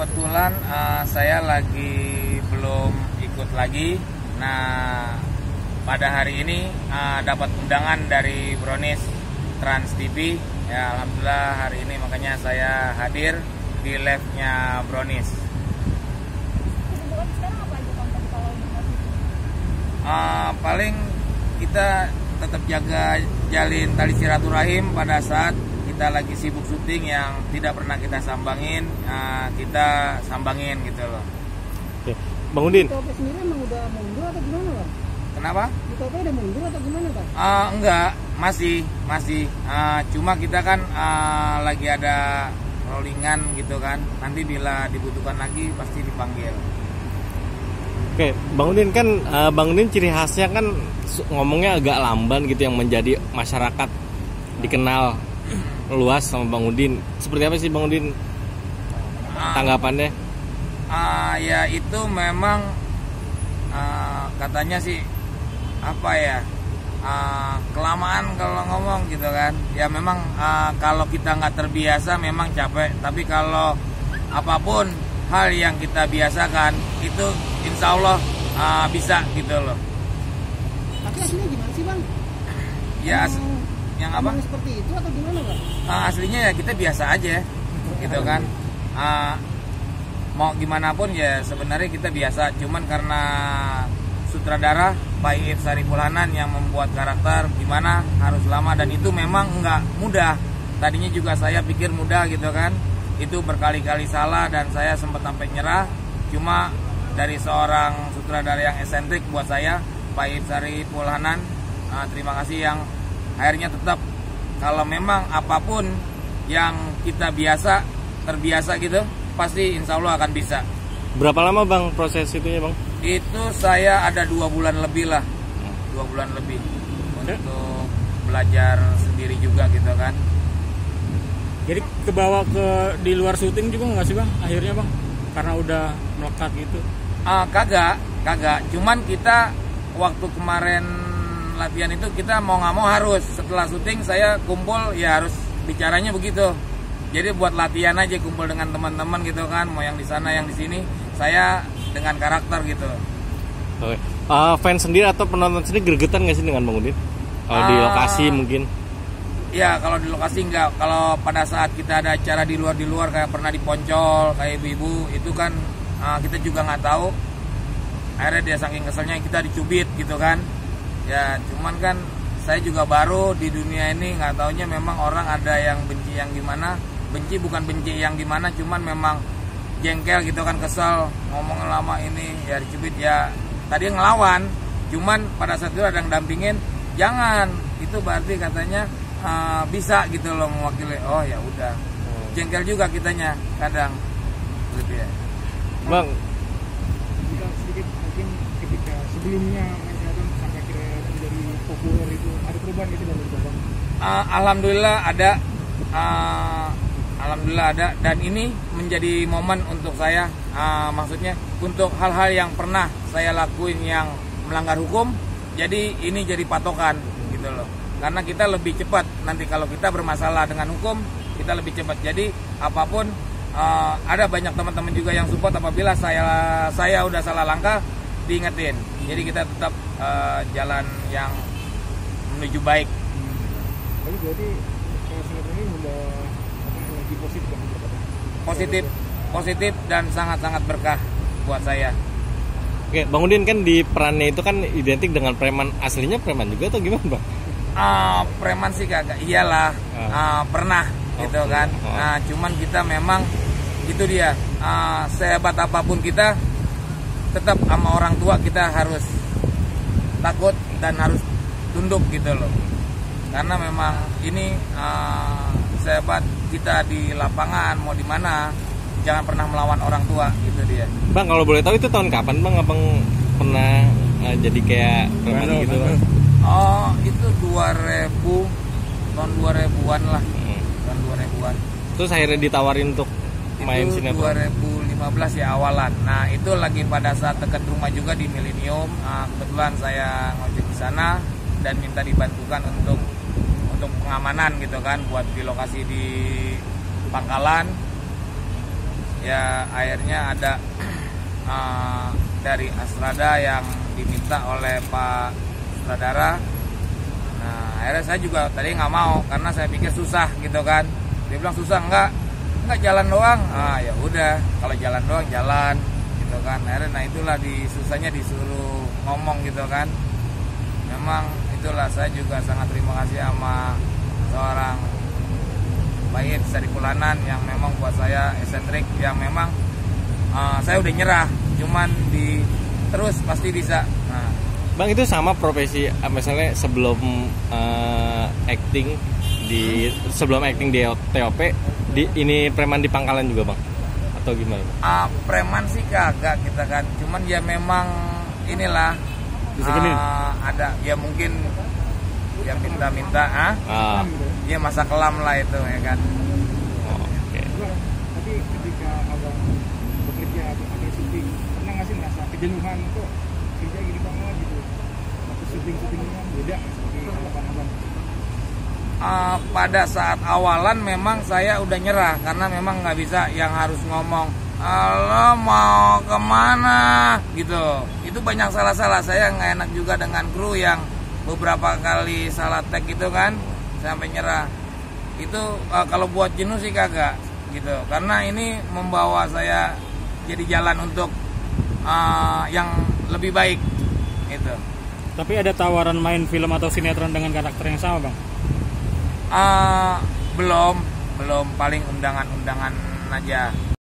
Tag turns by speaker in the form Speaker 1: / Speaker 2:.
Speaker 1: kebetulan saya lagi belum ikut lagi. Nah, pada hari ini dapat undangan dari Brownies Trans TV. Ya, alhamdulillah hari ini makanya saya hadir di live-nya Brownies.
Speaker 2: Kesibukan sekarang apa aja Bang kalau di
Speaker 1: Paling kita tetap jaga jalin tali silaturahim pada saat kita lagi sibuk syuting yang tidak pernah kita sambangin, kita sambangin gitu loh.
Speaker 3: Oke. Bang Udin.
Speaker 4: Di sendiri emang udah mundur atau gimana Bang?
Speaker 1: Kenapa?
Speaker 4: Di Tope udah mundur atau gimana Bang?
Speaker 1: Enggak, masih. Cuma kita kan lagi ada rollingan gitu kan. Nanti bila dibutuhkan lagi pasti dipanggil.
Speaker 3: Oke, Bang Udin kan Bang Udin ciri khasnya kan ngomongnya agak lamban gitu yang menjadi masyarakat dikenal luas sama Bang Udin. Seperti apa sih Bang Udin tanggapannya?
Speaker 1: Ya itu memang katanya sih apa ya, kelamaan kalau ngomong gitu kan. Ya memang kalau kita nggak terbiasa memang capek. Tapi kalau apapun hal yang kita biasakan itu insya Allah bisa gitu loh.
Speaker 4: Tapi aslinya gimana sih Bang?
Speaker 1: Ya yang apa?
Speaker 4: Emang seperti itu atau gimana Bang?
Speaker 1: Aslinya ya kita biasa aja gitu kan. Mau gimana pun ya sebenarnya kita biasa. Cuman karena sutradara Pak Iif Sariful Hanan yang membuat karakter gimana harus lama, dan itu memang nggak mudah. Tadinya juga saya pikir mudah gitu kan. Itu berkali-kali salah dan saya sempat sampai nyerah. Cuma dari seorang sutradara yang esentrik buat saya, Pak Iif Sariful Hanan, terima kasih yang akhirnya tetap kalau memang apapun yang kita terbiasa gitu, pasti insya Allah akan bisa.
Speaker 3: Berapa lama Bang proses itu ya Bang?
Speaker 1: Itu saya ada 2 bulan lebih lah, 2 bulan lebih untuk belajar sendiri juga gitu kan.
Speaker 5: Jadi kebawa ke di luar syuting juga nggak sih Bang akhirnya Bang? Karena udah melekat gitu.
Speaker 1: Kagak. Cuman kita waktu kemarin latihan itu kita mau nggak mau harus setelah syuting saya kumpul ya harus bicaranya begitu. Jadi buat latihan aja kumpul dengan teman-teman gitu kan, mau yang di sana yang di sini, saya dengan karakter gitu.
Speaker 3: Oke. Fans sendiri atau penonton sendiri gregetan nggak sih dengan Bang Udin? Kalau di lokasi mungkin?
Speaker 1: Ya kalau di lokasi enggak. Kalau pada saat kita ada acara di luar kayak pernah di Poncol kayak ibu-ibu itu kan kita juga nggak tahu. Akhirnya dia saking keselnya kita dicubit gitu kan. Ya cuman kan saya juga baru di dunia ini, nggak taunya memang orang ada yang benci yang gimana. Benci bukan benci yang gimana, cuman memang jengkel gitu kan, kesel ngomong lama ini ya dicubit ya. Tadi ngelawan, cuman pada saat itu ada yang dampingin, jangan itu berarti katanya bisa gitu loh mewakili. Oh ya udah, jengkel juga kitanya kadang gitu ya.
Speaker 3: Bang,
Speaker 5: Jika sedikit mungkin ketika sebelumnya main sinetron sampai akhirnya menjadi populer itu ada perubahan gitu dari Bang?
Speaker 1: Alhamdulillah ada, dan ini menjadi momen untuk saya, maksudnya untuk hal-hal yang pernah saya lakuin yang melanggar hukum, jadi ini jadi patokan gitu loh. Karena kita lebih cepat nanti kalau kita bermasalah dengan hukum, kita lebih cepat. Jadi apapun ada banyak teman-teman juga yang support apabila saya udah salah langkah diingetin. Jadi kita tetap jalan yang menuju baik.
Speaker 5: Tapi berarti sinetron ini udah lagi positif kan?
Speaker 1: Positif dan sangat-sangat berkah buat saya.
Speaker 3: oke, Bang Udin kan di perannya itu kan identik dengan preman. Aslinya preman juga atau gimana Bang?
Speaker 1: Preman sih kagak, iyalah pernah gitu kan. Cuman kita memang itu dia, sehebat apapun kita tetap sama orang tua kita harus takut dan harus tunduk gitu loh. Karena memang ini sehebat kita di lapangan mau di mana, jangan pernah melawan orang tua, gitu dia.
Speaker 3: Bang, kalau boleh tahu itu tahun kapan Bang Abang pernah jadi kayak preman gitu Bang?
Speaker 1: Oh, itu 2000, tahun 2000-an lah. Tahun 2000-an.
Speaker 3: Terus akhirnya ditawarin untuk main
Speaker 1: itu
Speaker 3: sinetron?
Speaker 1: 2015 ya awalan. Nah, itu lagi pada saat dekat rumah juga di Millennium. Kebetulan saya ngojek di sana dan minta dibantukan untuk pengamanan gitu kan, buat di lokasi di Pangkalan. ya akhirnya ada dari Astrada yang diminta oleh Pak sutradara. Nah akhirnya saya juga tadi nggak mau karena saya pikir susah gitu kan. Dia bilang susah, enggak jalan doang. Ya udah, kalau jalan doang jalan gitu kan. Akhirnya nah itulah susahnya disuruh ngomong gitu kan. Memang itulah saya juga sangat terima kasih sama seorang Baik Saripulanan yang memang buat saya eksentrik, yang memang saya udah nyerah, cuman terus pasti bisa. Nah,
Speaker 3: Bang, itu sama profesi misalnya sebelum sebelum acting di TOP ini preman di pangkalan juga Bang atau gimana?
Speaker 1: Preman sih kagak kita kan, cuman ya memang inilah ada ya mungkin yang minta-minta ya masa kelam lah itu ya kan.
Speaker 3: Oke.
Speaker 5: Tapi ketika abang bekerja atau ada syuting, pernah nggak sih merasa kejenuhan kok kerja gini banget gitu? Waktu syutingnya beda seperti harapan abang.
Speaker 1: Pada saat awalan memang saya udah nyerah karena memang nggak bisa yang harus ngomong lo mau kemana gitu. Itu banyak salah-salah, saya nggak enak juga dengan kru yang beberapa kali salah tag gitu kan sampai nyerah. Itu kalau buat jenuh sih kagak gitu, karena ini membawa saya jadi jalan untuk yang lebih baik gitu.
Speaker 5: Tapi ada tawaran main film atau sinetron dengan karakter yang sama Bang?
Speaker 1: Belum paling undangan aja.